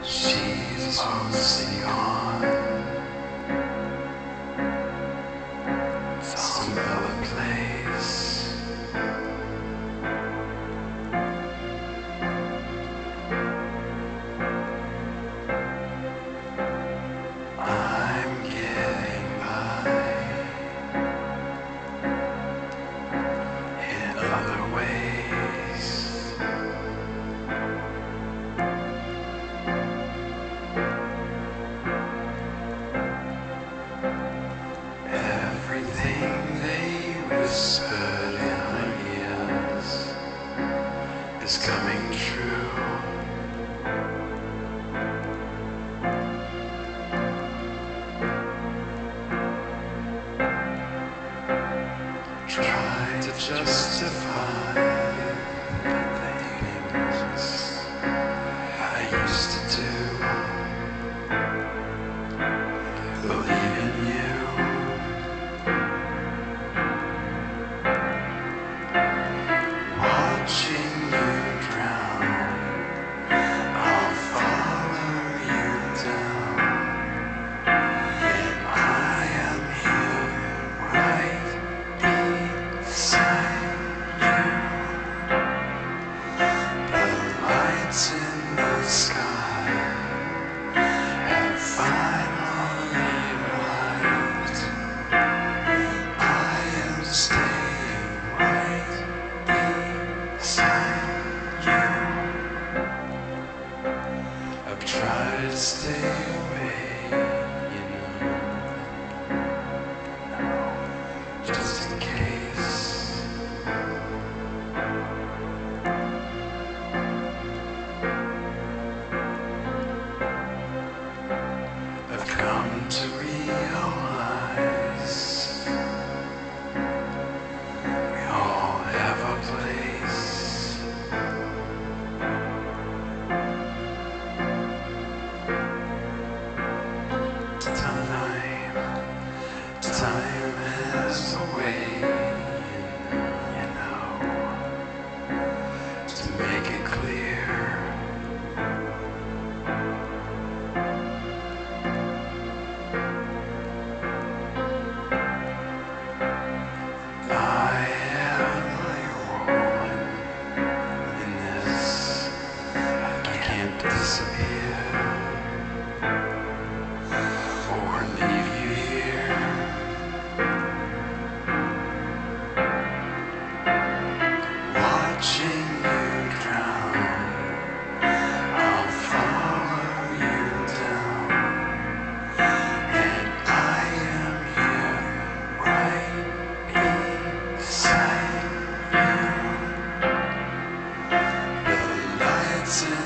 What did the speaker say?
She's mostly gone. Some other place. I'm getting by in other ways. Everything they whispered in our ears is coming true. Try to justify the things I used to do. Believe in you. Watching you drown, I'll follow you down. And I am here right beside you. The lights in the sky have finally arrived. I am staying right beside you. I've tried to stay away, just in case. I've come to realize we all have a place. Time has a way, to make it clear. I have my role in this. I can't disappear or leave you here. Watching you drown, I'll follow you down. And I am here right beside you. The lights in